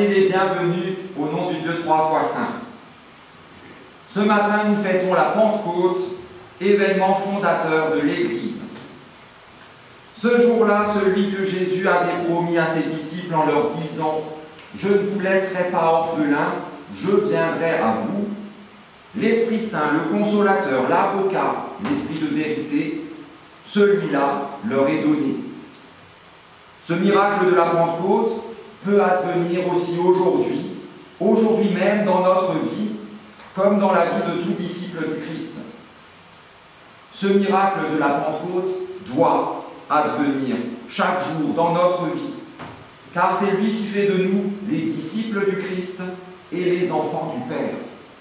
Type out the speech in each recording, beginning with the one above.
Soyez les bienvenus au nom du Dieu trois fois saint. Ce matin, nous fêtons la Pentecôte, événement fondateur de l'Église. Ce jour-là, celui que Jésus avait promis à ses disciples en leur disant « Je ne vous laisserai pas orphelins, je viendrai à vous », l'Esprit Saint, le Consolateur, l'Avocat, l'Esprit de vérité, celui-là leur est donné. Ce miracle de la Pentecôte peut advenir aussi aujourd'hui même dans notre vie, comme dans la vie de tout disciple du Christ. Ce miracle de la Pentecôte doit advenir chaque jour dans notre vie, car c'est lui qui fait de nous les disciples du Christ et les enfants du Père.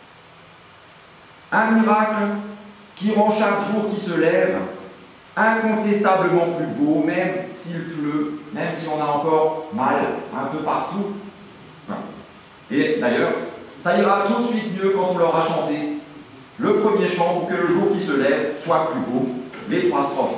Un miracle qui rend chaque jour qui se lève incontestablement plus beau, même s'il pleut, même si on a encore mal un peu partout. Et d'ailleurs, ça ira tout de suite mieux quand on l'aura chanté le premier chant pour que le jour qui se lève soit plus beau, les 3 strophes.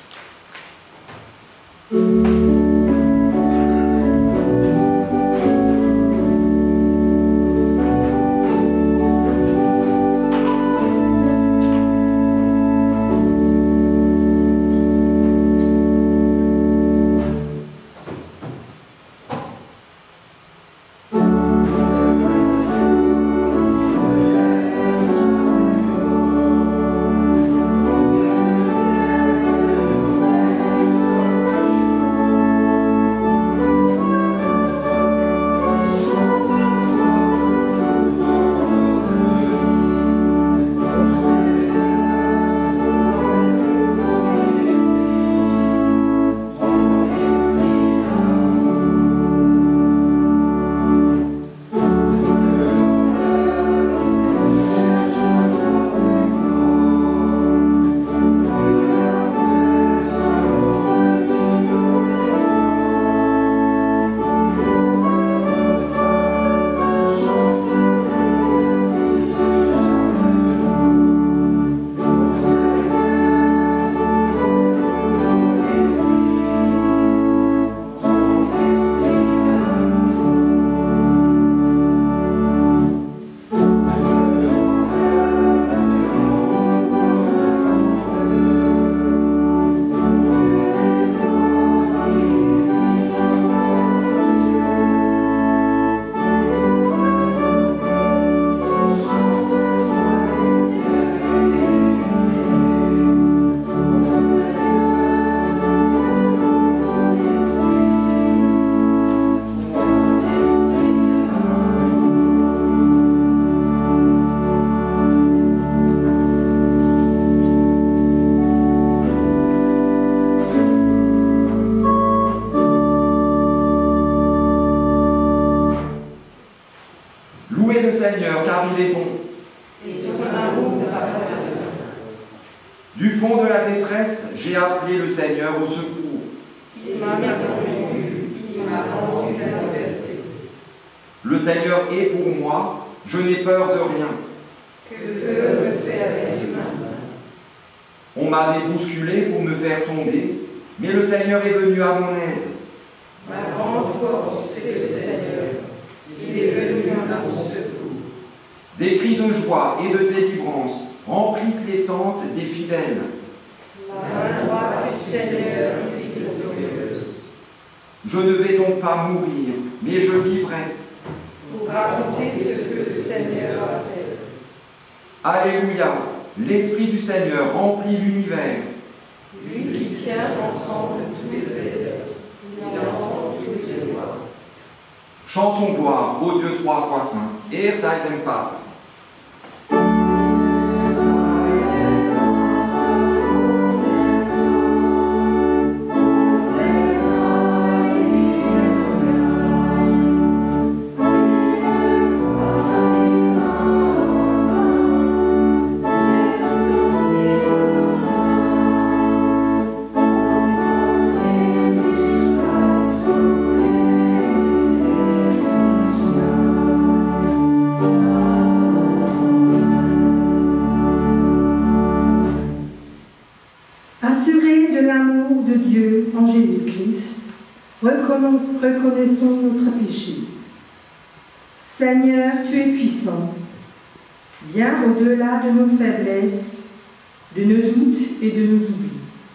Louez le Seigneur, car il est bon. Et son amour ne va pas. Du fond de la détresse, j'ai appelé le Seigneur au secours. Il m'a répondu, il m'a rendu la liberté. Le Seigneur est pour moi, je n'ai peur de rien. Que peuvent me faire les humains? On m'avait bousculé pour me faire tomber, mais le Seigneur est venu à mon aide. Ma grande force, c'est le Seigneur. Il est venu à mon secours. Des cris de joie et de délivrance remplissent les tentes des fidèles. La main droite du Seigneur est victorieuse. Je ne vais donc pas mourir, mais je vivrai. Pour raconter ce que le Seigneur a fait. Alléluia, l'Esprit du Seigneur remplit l'univers. Lui qui tient ensemble tous les trésors, il entend toutes les voix. Chantons gloire au Dieu trois fois saint. Eer sei dem Vater. Assurés de l'amour de Dieu en Jésus-Christ, reconnaissons notre péché. Seigneur, tu es puissant, bien au-delà de nos faiblesses, de nos doutes et de nos oublis.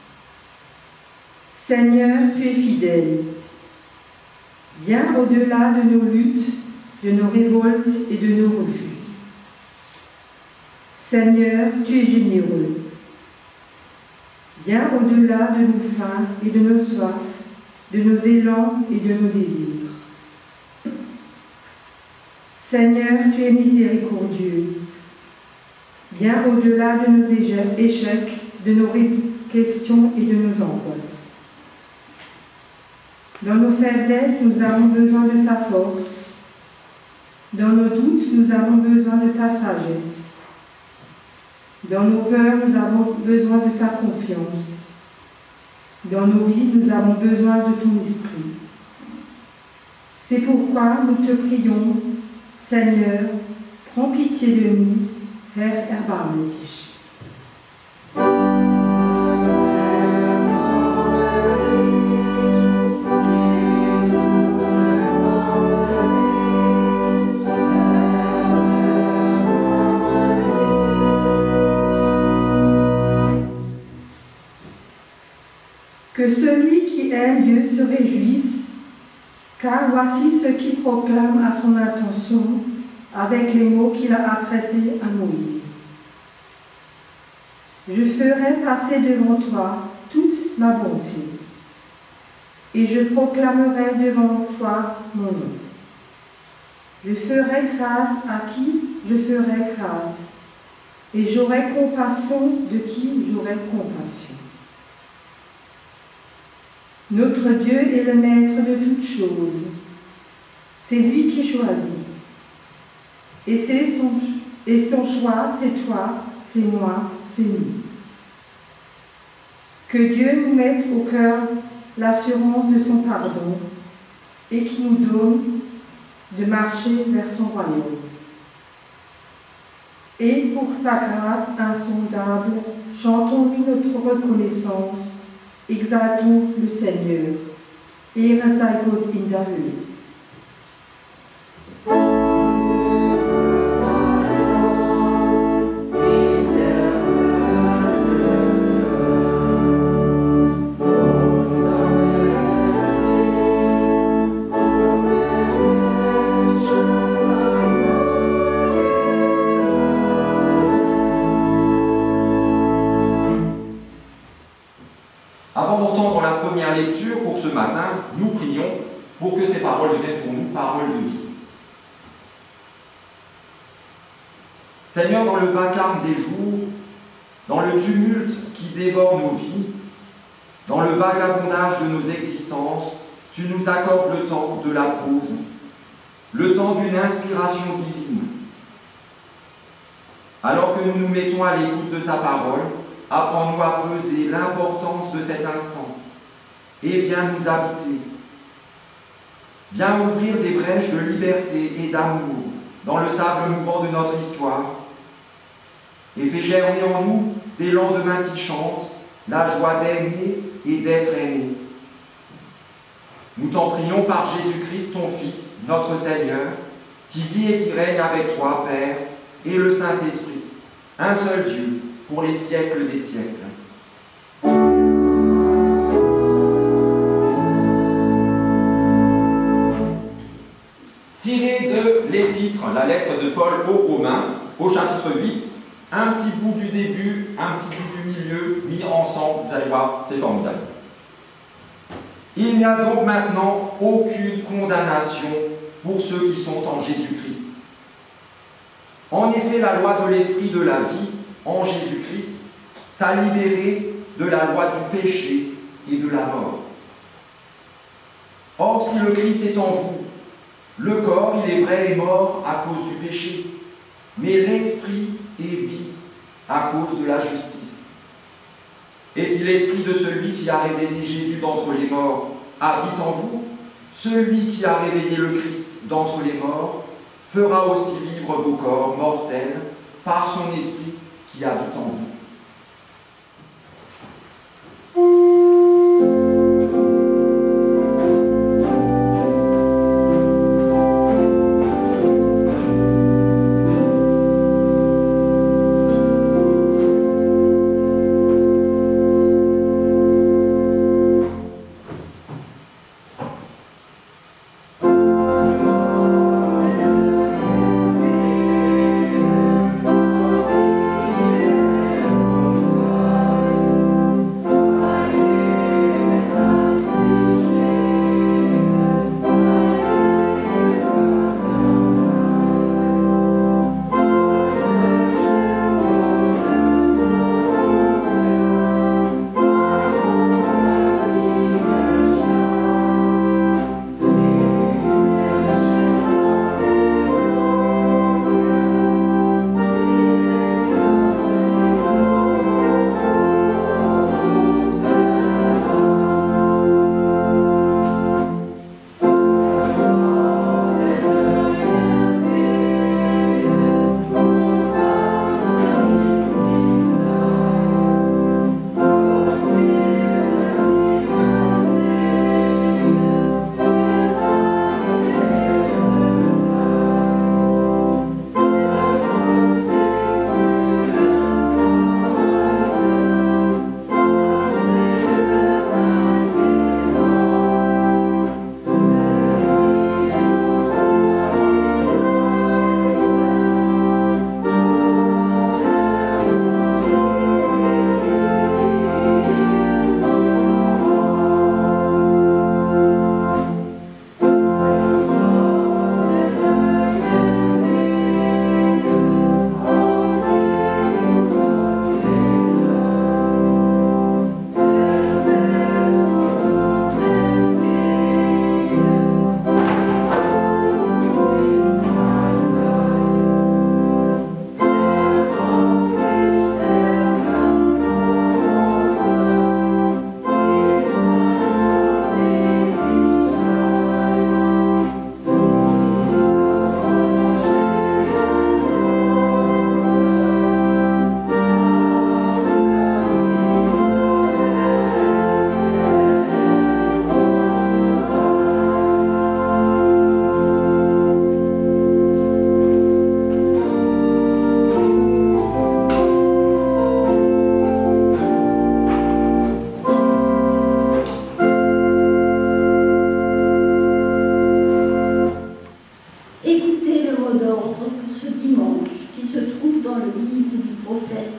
Seigneur, tu es fidèle, bien au-delà de nos luttes, de nos révoltes et de nos refus. Seigneur, tu es généreux, bien au-delà de nos faims et de nos soifs, de nos élans et de nos désirs. Seigneur, tu es miséricordieux, bien au-delà de nos échecs, de nos questions et de nos angoisses. Dans nos faiblesses, nous avons besoin de ta force. Dans nos doutes, nous avons besoin de ta sagesse. Dans nos peurs, nous avons besoin de ta confiance. Dans nos vies, nous avons besoin de ton esprit. C'est pourquoi nous te prions, Seigneur, prends pitié de nous, Herr, erbarme dich. Que celui qui aime Dieu se réjouisse, car voici ce qu'il proclame à son intention avec les mots qu'il a adressés à Moïse. Je ferai passer devant toi toute ma bonté, et je proclamerai devant toi mon nom. Je ferai grâce à qui je ferai grâce, et j'aurai compassion de qui j'aurai compassion. Notre Dieu est le maître de toutes choses. C'est lui qui choisit. Et son choix, c'est toi, c'est moi, c'est nous. Que Dieu nous mette au cœur l'assurance de son pardon et qui nous donne de marcher vers son royaume. Et pour sa grâce insondable, chantons-lui notre reconnaissance. Exaltons le Seigneur. Ehre sei Gott in der Höhe. Avant d'entendre la première lecture pour ce matin, nous prions pour que ces paroles deviennent pour nous paroles de vie. Seigneur, dans le vacarme des jours, dans le tumulte qui dévore nos vies, dans le vagabondage de nos existences, tu nous accordes le temps de la pause, le temps d'une inspiration divine. Alors que nous nous mettons à l'écoute de ta parole, apprends-nous à peser l'importance de cet instant et viens nous habiter. Viens ouvrir des brèches de liberté et d'amour dans le sable mouvant de notre histoire et fais germer en nous des lendemains qui chantent la joie d'aimer et d'être aimé. Nous t'en prions par Jésus-Christ, ton Fils, notre Seigneur, qui vit et qui règne avec toi, Père, et le Saint-Esprit, un seul Dieu, pour les siècles des siècles. Tiré de l'Épître, la lettre de Paul aux Romains, au chapitre 8, un petit bout du début, un petit bout du milieu, mis ensemble, vous allez voir, c'est formidable. Il n'y a donc maintenant aucune condamnation pour ceux qui sont en Jésus-Christ. En effet, la loi de l'Esprit de la vie en Jésus-Christ t'a libéré de la loi du péché et de la mort. Or, si le Christ est en vous, le corps, il est vrai, est mort à cause du péché, mais l'esprit est vie à cause de la justice. Et si l'esprit de celui qui a réveillé Jésus d'entre les morts habite en vous, celui qui a réveillé le Christ d'entre les morts fera aussi vivre vos corps mortels par son esprit qui habite en vous.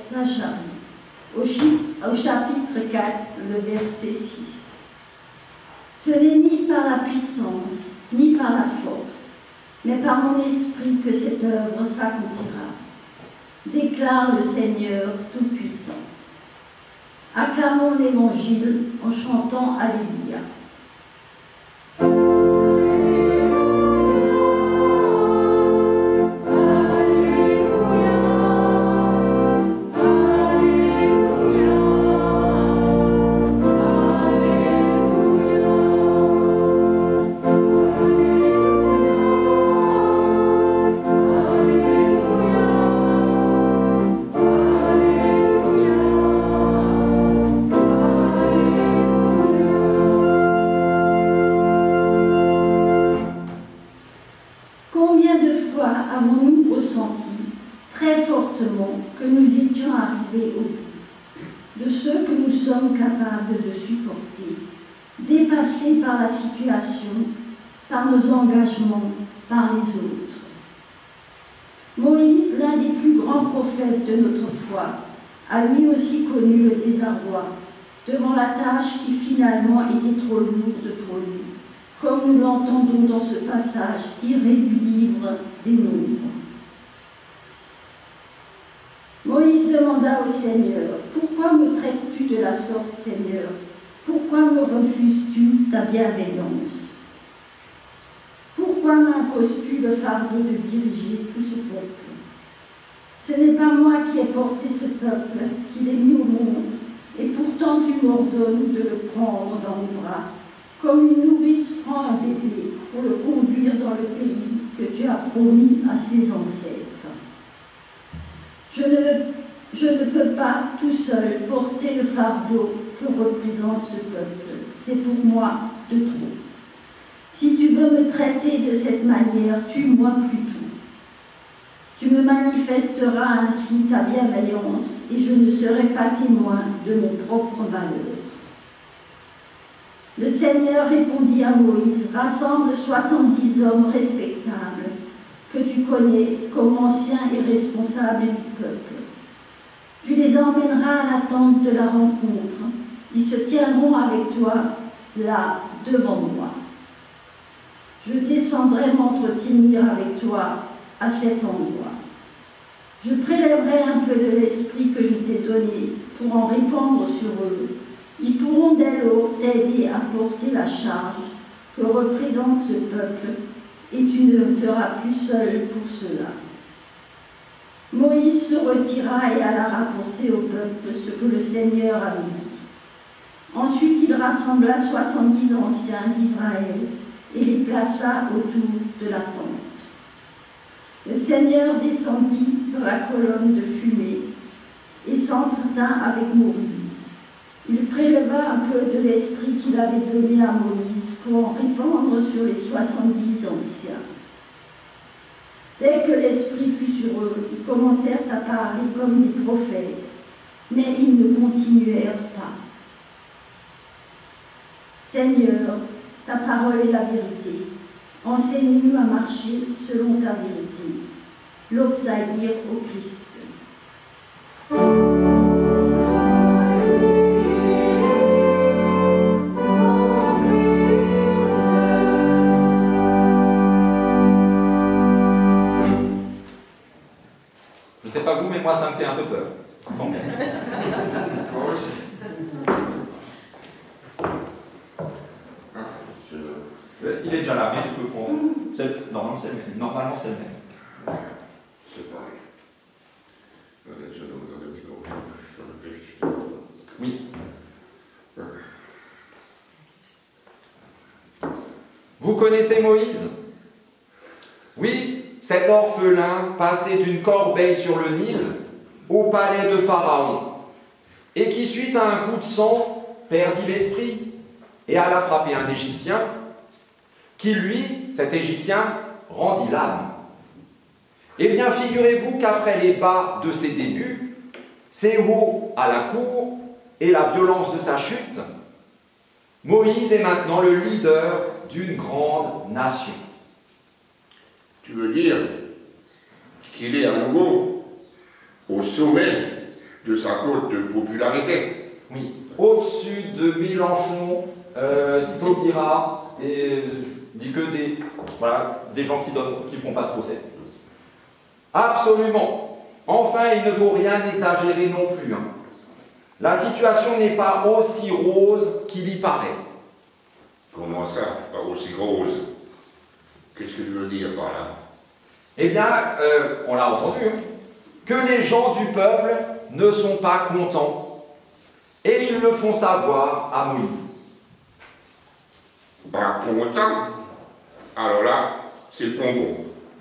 s'acharne. Au chapitre 4, le verset 6. Ce n'est ni par la puissance, ni par la force, mais par mon esprit que cette œuvre s'accomplira, déclare le Seigneur Tout-Puissant. Acclamons l'Évangile en chantant Alléluia. Par nos engagements, par les autres. Moïse, l'un des plus grands prophètes de notre foi, a lui aussi connu le désarroi devant la tâche qui finalement était trop lourde pour lui, comme nous l'entendons dans ce passage tiré du livre des Nombres. Moïse demanda au Seigneur, « Pourquoi me traites-tu de la sorte, Seigneur? Pourquoi me refuses-tu ta bienveillance? Pourquoi m'imposes-tu le fardeau de diriger tout ce peuple? Ce n'est pas moi qui ai porté ce peuple, qui l'ai mis au monde, et pourtant tu m'ordonnes de le prendre dans mes bras, comme une nourrice prend un bébé pour le conduire dans le pays que tu as promis à ses ancêtres. Je ne peux pas tout seul porter le fardeau que représente ce peuple. C'est pour moi de trop. Si tu veux me traiter de cette manière, tue-moi plutôt. Tu me manifesteras ainsi ta bienveillance et je ne serai pas témoin de mon propre malheur. » Le Seigneur répondit à Moïse, « Rassemble 70 hommes respectables que tu connais comme anciens et responsables du peuple. Tu les emmèneras à la tente de la rencontre. Ils se tiendront avec toi là, devant moi. Je descendrai m'entretenir avec toi à cet endroit. Je prélèverai un peu de l'esprit que je t'ai donné pour en répandre sur eux. Ils pourront dès lors t'aider à porter la charge que représente ce peuple et tu ne seras plus seul pour cela. » Moïse se retira et alla rapporter au peuple ce que le Seigneur avait dit. Ensuite, il rassembla 70 anciens d'Israël et les plaça autour de la tente. Le Seigneur descendit dans la colonne de fumée et s'entretint avec Moïse. Il préleva un peu de l'esprit qu'il avait donné à Moïse pour en répandre sur les 70 anciens. Dès que l'esprit fut sur eux, ils commencèrent à parler comme des prophètes, mais ils ne continuèrent pas. Seigneur, ta parole est la vérité. Enseigne-nous à marcher selon ta vérité. L'obsaïr au Christ. Je sais pas vous, mais moi ça me fait un peu peur. Bon. Il est déjà là, mais tu peux prendre. Normalement, c'est le même. C'est pareil. Oui. Vous connaissez Moïse? Oui, cet orphelin passé d'une corbeille sur le Nil au palais de Pharaon, et qui, suite à un coup de sang, perdit l'esprit et alla frapper un Égyptien, qui lui, cet Égyptien, rendit l'âme. Eh bien, figurez-vous qu'après les bas de ses débuts, ses hauts à la cour et la violence de sa chute, Moïse est maintenant le leader d'une grande nation. Tu veux dire qu'il est à nouveau au sommet de sa cote de popularité. Oui, au-dessus de Mélenchon, Taubira, et dit que des gens qui font pas de procès. Absolument. Enfin, il ne faut rien exagérer non plus. Hein. La situation n'est pas aussi rose qu'il y paraît. Comment ça, pas aussi rose? Qu'est-ce que tu veux dire par là? Eh bien, on l'a entendu, hein, que les gens du peuple ne sont pas contents, et ils le font savoir à Moïse. Pas content? Alors là, c'est le bonbon.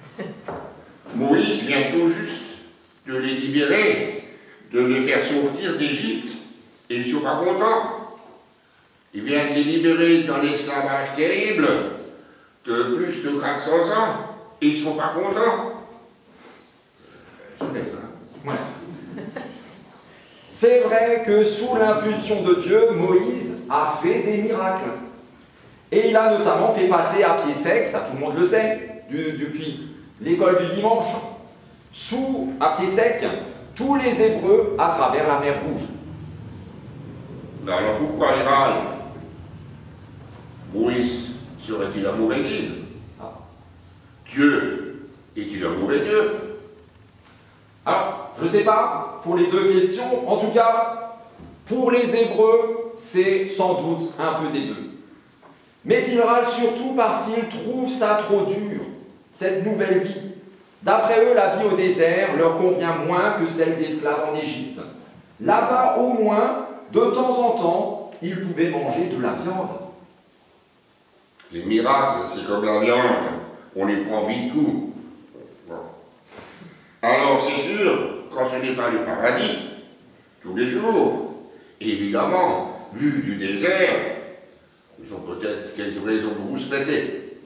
Moïse vient tout juste de les libérer, de les faire sortir d'Égypte, et ils ne sont pas contents. Il vient de les libérer dans l'esclavage terrible de plus de 400 ans, et ils ne sont pas contents. C'est honnête, hein? Ouais. C'est vrai que sous l'impulsion de Dieu, Moïse a fait des miracles. Et il a notamment fait passer à pied sec, ça tout le monde le sait, depuis l'école du dimanche, à pied sec, tous les Hébreux à travers la mer Rouge. Mais alors pourquoi les rails? Moïse serait-il un mauvais guide? Dieu est-il un mauvais Dieu? Alors, je ne sais pas pour les deux questions, en tout cas, pour les Hébreux, c'est sans doute un peu des deux. Mais ils râlent surtout parce qu'ils trouvent ça trop dur, cette nouvelle vie. D'après eux, la vie au désert leur convient moins que celle d'esclaves en Égypte. Là-bas, au moins, de temps en temps, ils pouvaient manger de la viande. Les miracles, c'est comme la viande, on les prend vite coup. Alors c'est sûr, quand ce n'est pas le paradis, tous les jours, évidemment, vu du désert, ils ont peut-être quelques raisons de rouspéter.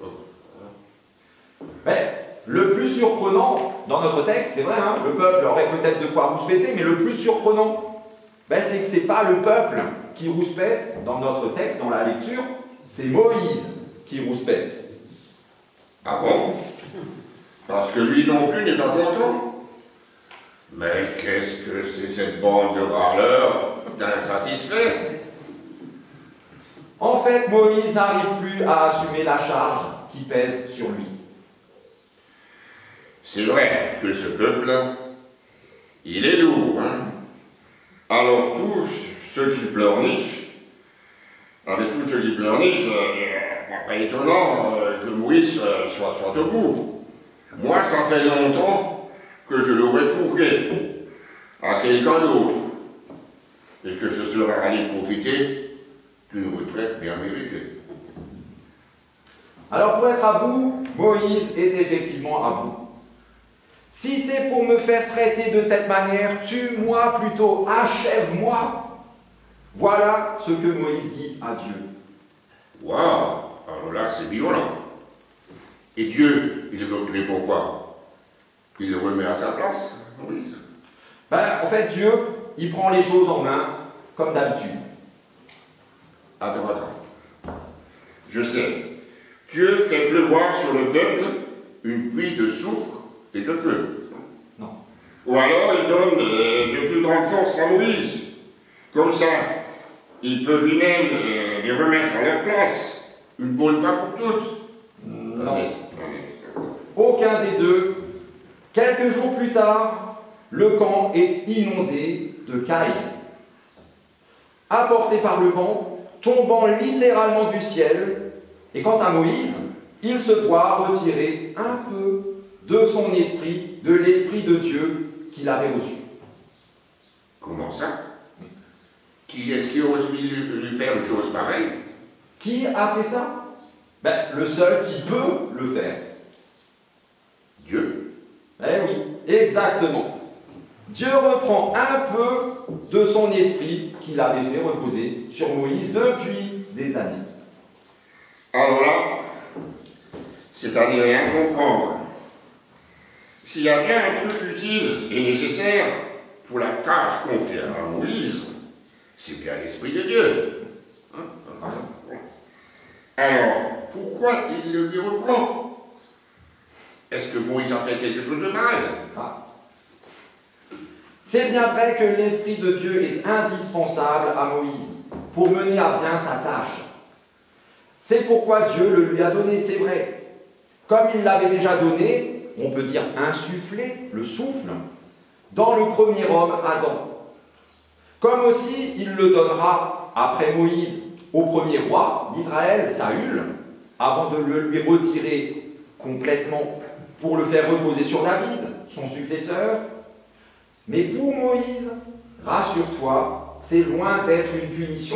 Mais le plus surprenant dans notre texte, c'est vrai, hein, le peuple aurait peut-être de quoi rouspéter, mais le plus surprenant, c'est que ce n'est pas le peuple qui rouspète dans notre texte, dans la lecture, c'est Moïse qui rouspète. Ah bon? Parce que lui non plus n'est pas content. Mais qu'est-ce que c'est cette bande de râleurs d'insatisfaits? En fait, Moïse n'arrive plus à assumer la charge qui pèse sur lui. C'est vrai que ce peuple, il est lourd, hein? Alors tous ceux qui pleurnichent, avec tous ceux qui pleurnichent, pas étonnant que Moïse soit debout. Moi, ça fait longtemps que je l'aurais fourgué à quelqu'un d'autre et que je serais allé profiter d'une retraite bien méritée. Alors pour être à bout, Moïse est effectivement à bout. Si c'est pour me faire traiter de cette manière, tue-moi plutôt, achève-moi. Voilà ce que Moïse dit à Dieu. Waouh! Alors là, c'est violent. Et Dieu, il répond quoi? Il le remet à sa place, Moïse? En fait, Dieu, il prend les choses en main, comme d'habitude. Attends. Je sais. Dieu fait pleuvoir sur le peuple une pluie de soufre et de feu. Non. Ou alors il donne de plus grandes forces à Moïse. Comme ça, il peut lui-même les remettre à leur place, une bonne fois pour toutes. Non. Aucun des deux. Quelques jours plus tard, le camp est inondé de cailles. Apporté par le vent, tombant littéralement du ciel, et quant à Moïse, il se voit retirer un peu de son esprit, de l'esprit de Dieu qu'il avait reçu. Comment ça? Qui est-ce qui ose lui faire une chose pareille? Qui a fait ça? Le seul qui peut le faire. Dieu. Eh oui, exactement. Dieu reprend un peu de son esprit qu'il avait fait reposer sur Moïse depuis des années. Alors là, c'est à n'y rien comprendre. S'il y a bien un truc utile et nécessaire pour la tâche confiée à Moïse, c'est bien l'Esprit de Dieu. Alors, pourquoi il le lui reprend? Est-ce que Moïse a fait quelque chose de mal? C'est bien vrai que l'Esprit de Dieu est indispensable à Moïse pour mener à bien sa tâche. C'est pourquoi Dieu le lui a donné, c'est vrai. Comme il l'avait déjà donné, on peut dire insufflé, le souffle, dans le premier homme, Adam. Comme aussi il le donnera après Moïse au premier roi d'Israël, Saül, avant de le lui retirer complètement pour le faire reposer sur David, son successeur. Mais pour Moïse, rassure-toi, c'est loin d'être une punition.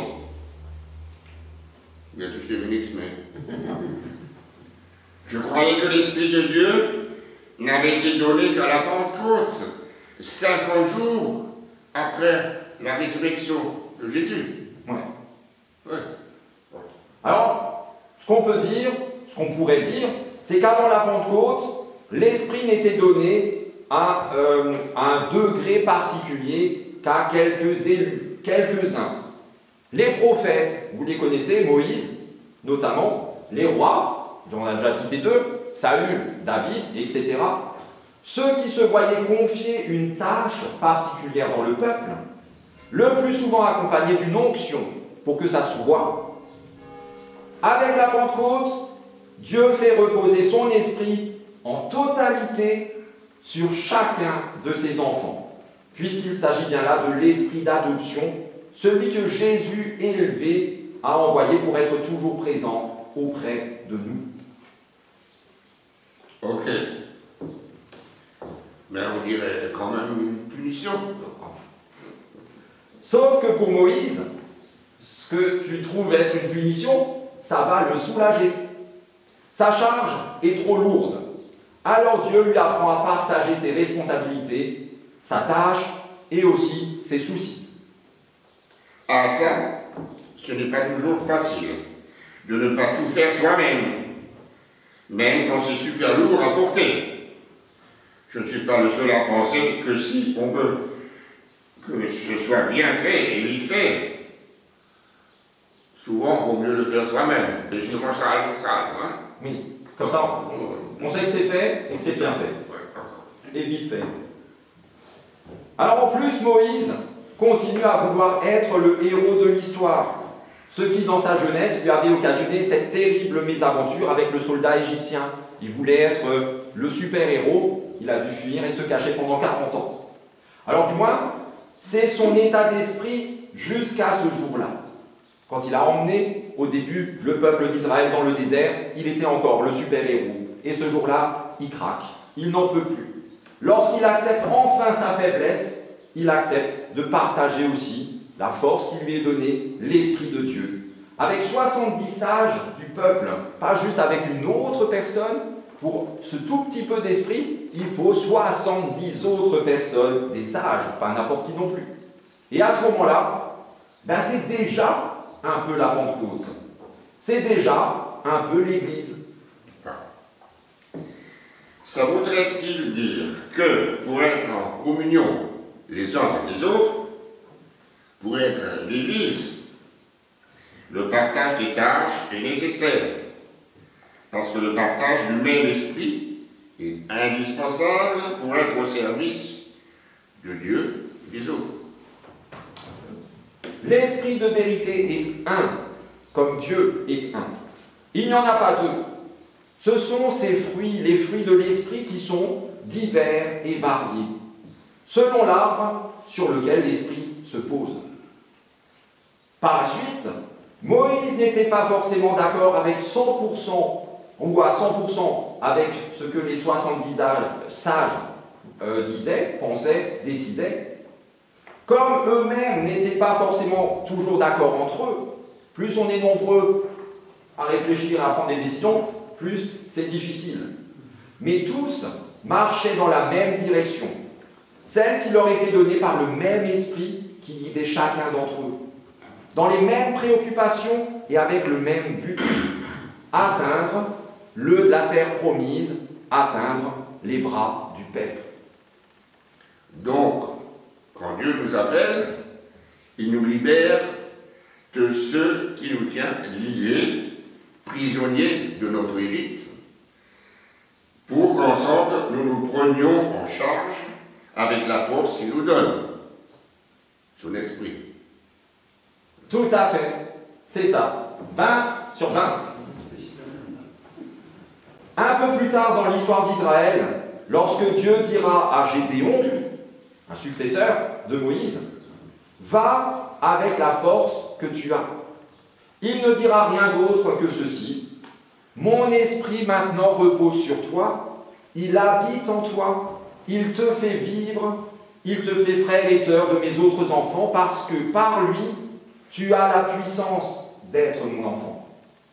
Bien sûr, c'est Phoenix, mais... Je croyais que l'Esprit de Dieu n'avait été donné qu'à la Pentecôte, 50 jours après la résurrection de Jésus. Ouais. Ouais. Alors, ce qu'on peut dire, ce qu'on pourrait dire, c'est qu'avant la Pentecôte, l'Esprit n'était donné à un degré particulier qu'à quelques élus, quelques-uns. Les prophètes, vous les connaissez, Moïse, notamment, les rois, j'en ai déjà cité deux, Saül, David, etc. Ceux qui se voyaient confier une tâche particulière dans le peuple, le plus souvent accompagnée d'une onction, pour que ça se voie. Avec la Pentecôte, Dieu fait reposer son esprit en totalité sur chacun de ses enfants, puisqu'il s'agit bien là de l'esprit d'adoption, celui que Jésus élevé a envoyé pour être toujours présent auprès de nous. Ok. Mais on dirait quand même une punition. Sauf que pour Moïse, ce que tu trouves être une punition, ça va le soulager. Sa charge est trop lourde. Alors Dieu lui apprend à partager ses responsabilités, sa tâche et aussi ses soucis. Ah ça, ce n'est pas toujours facile de ne pas tout faire soi-même, même quand c'est super lourd à porter. Je ne suis pas le seul à penser que si on veut que ce soit bien fait et vite fait, souvent, il vaut mieux le faire soi-même. Et je mange ça avec ça, hein. Oui, comme ça, on sait que c'est fait et que c'est bien fait. Et vite fait. Alors en plus, Moïse continue à vouloir être le héros de l'histoire, ce qui, dans sa jeunesse, lui avait occasionné cette terrible mésaventure avec le soldat égyptien. Il voulait être le super-héros, il a dû fuir et se cacher pendant 40 ans. Alors du moins, c'est son état d'esprit jusqu'à ce jour-là. Quand il a emmené au début le peuple d'Israël dans le désert, il était encore le super-héros. Et ce jour-là, il craque, il n'en peut plus. Lorsqu'il accepte enfin sa faiblesse, il accepte de partager aussi la force qui lui est donnée, l'Esprit de Dieu. Avec 70 sages du peuple, pas juste avec une autre personne, pour ce tout petit peu d'esprit, il faut 70 autres personnes, des sages, pas n'importe qui non plus. Et à ce moment-là, ben c'est déjà un peu la Pentecôte. C'est déjà un peu l'Église. Ça voudrait-il dire que pour être en communion les uns avec les autres, pour être l'Église, le partage des tâches est nécessaire, parce que le partage du même esprit est indispensable pour être au service de Dieu et des autres. L'esprit de vérité est un, comme Dieu est un. Il n'y en a pas deux. Ce sont ces fruits, les fruits de l'esprit qui sont divers et variés, selon l'arbre sur lequel l'esprit se pose. Par la suite, Moïse n'était pas forcément d'accord avec 100%, ou à 100% avec ce que les 70 sages disaient, pensaient, décidaient. Comme eux-mêmes n'étaient pas forcément toujours d'accord entre eux, plus on est nombreux à réfléchir, à prendre des décisions, plus c'est difficile. Mais tous marchaient dans la même direction, celle qui leur était donnée par le même esprit qui guidait chacun d'entre eux, dans les mêmes préoccupations et avec le même but, atteindre la terre promise, atteindre les bras du Père. Donc, quand Dieu nous appelle, il nous libère de ce qui nous tient liés, prisonniers de notre Égypte, pour qu'ensemble nous nous prenions en charge avec la force qu'il nous donne. son esprit. Tout à fait, c'est ça. 20 sur 20. Un peu plus tard dans l'histoire d'Israël, lorsque Dieu dira à Gédéon, un successeur de Moïse, va avec la force que tu as. Il ne dira rien d'autre que ceci. Mon esprit maintenant repose sur toi, il habite en toi, il te fait vivre, il te fait frère et sœur de mes autres enfants, parce que par lui, tu as la puissance d'être mon enfant.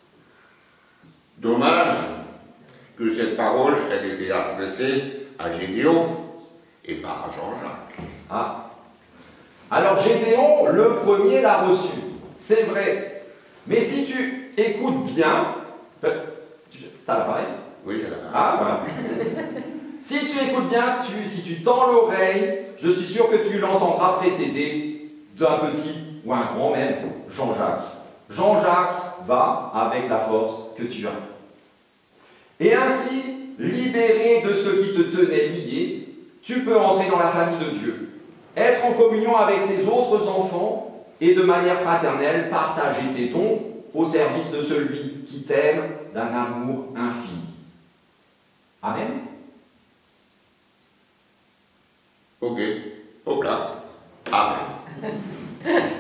Dommage que cette parole ait été adressée à Gédéon et pas à Jean-Jacques. Ah. Alors Gédéon, le premier, l'a reçu. C'est vrai. Mais si tu écoutes bien... T'as l'appareil? Oui, j'ai l'appareil. Ah, voilà. Si tu écoutes bien, si tu tends l'oreille, je suis sûr que tu l'entendras précéder d'un petit ou un grand même, Jean-Jacques. Jean-Jacques va avec la force que tu as. Et ainsi, libéré de ce qui te tenait lié, tu peux entrer dans la famille de Dieu, être en communion avec ses autres enfants et de manière fraternelle partager tes dons au service de celui qui t'aime d'un amour infini. Amen. Ok, ok là. Amen.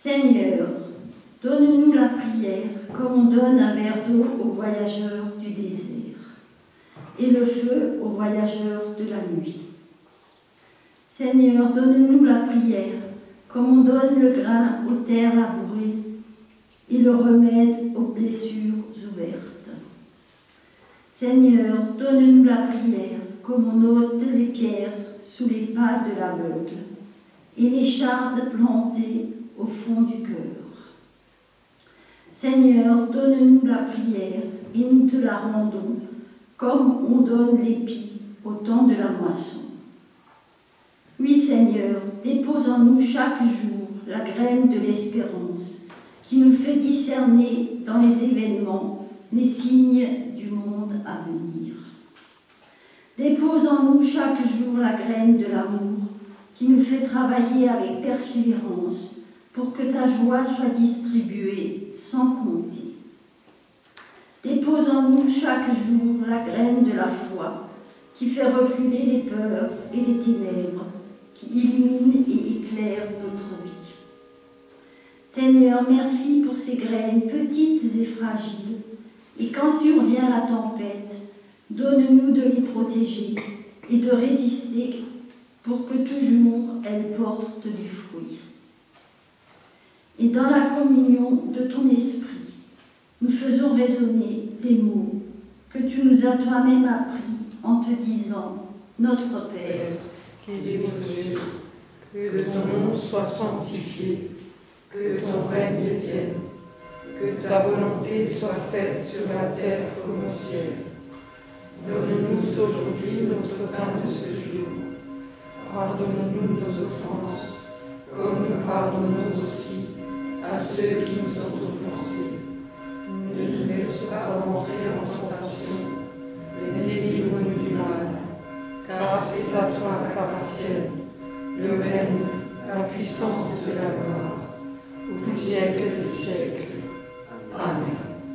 Seigneur, donne-nous la prière comme on donne un verre d'eau aux voyageurs du désert et le feu aux voyageurs de la nuit. Seigneur, donne-nous la prière comme on donne le grain aux terres labourées et le remède aux blessures ouvertes. Seigneur, donne-nous la prière comme on ôte les pierres sous les pas de l'aveugle et les chardes plantées au fond du cœur. Seigneur, donne-nous la prière et nous te la rendons comme on donne l'épi au temps de la moisson. Oui, Seigneur, dépose en nous chaque jour la graine de l'espérance qui nous fait discerner dans les événements les signes du monde à venir. Dépose en nous chaque jour la graine de l'amour qui nous fait travailler avec persévérance pour que ta joie soit distribuée sans compter. Dépose en nous chaque jour la graine de la foi qui fait reculer les peurs et les ténèbres, qui illumine et éclaire notre vie. Seigneur, merci pour ces graines petites et fragiles, et quand survient la tempête, donne-nous de les protéger et de résister pour que toujours elles portent du fruit. Et dans la communion de ton esprit, nous faisons résonner les mots que tu nous as toi-même appris en te disant, notre Père, qui es aux cieux, que ton nom soit sanctifié, que ton règne vienne, que ta volonté soit faite sur la terre comme au ciel. Donne-nous aujourd'hui notre pain de ce jour. Pardonne-nous nos offenses, comme nous pardonnons aussi à ceux qui nous ont offensés. Ne nous laisse pas entrer en tentation, mais délivre-nous du mal. Car c'est à toi qu'appartiennent le règne, la puissance et la gloire, au siècle des siècles. Amen.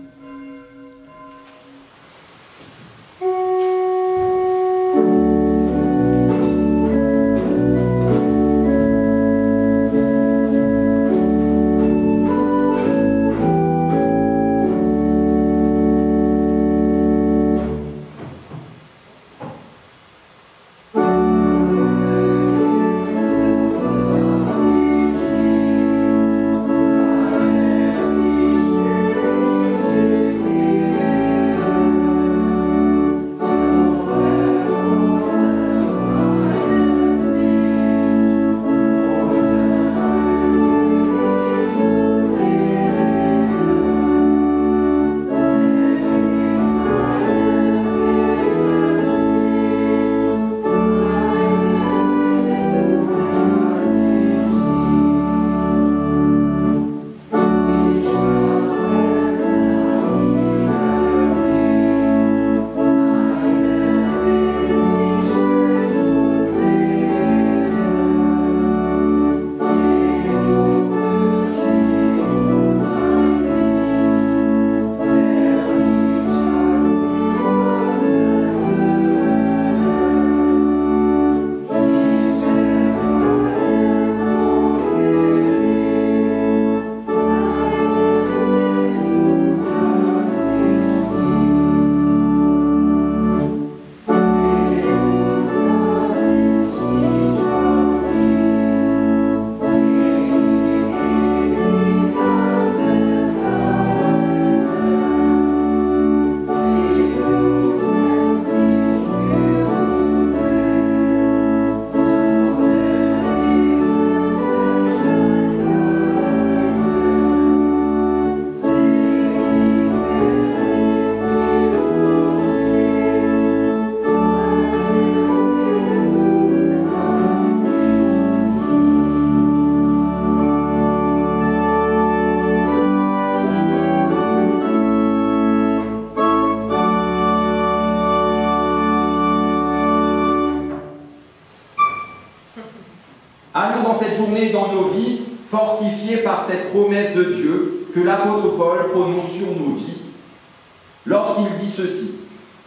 Allons dans cette journée dans nos vies, fortifiés par cette promesse de Dieu que l'apôtre Paul prononce sur nos vies, lorsqu'il dit ceci.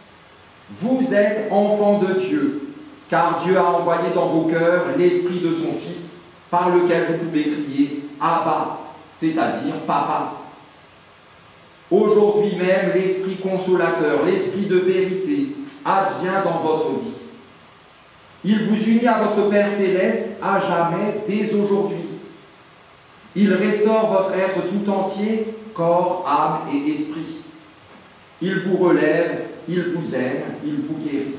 Vous êtes enfants de Dieu, car Dieu a envoyé dans vos cœurs l'Esprit de son Fils, par lequel vous pouvez crier « Abba, c'est-à-dire Papa. Aujourd'hui même, l'Esprit consolateur, l'Esprit de vérité, advient dans votre vie. Il vous unit à votre Père céleste à jamais dès aujourd'hui. Il restaure votre être tout entier, corps, âme et esprit. Il vous relève, il vous aime, il vous guérit.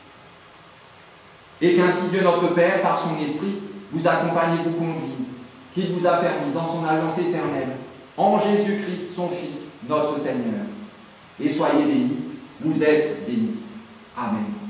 Et qu'ainsi Dieu notre Père, par son Esprit, vous accompagne et vous conduise, qu'il vous affermisse dans son alliance éternelle, en Jésus-Christ, son Fils, notre Seigneur. Et soyez bénis, vous êtes bénis. Amen.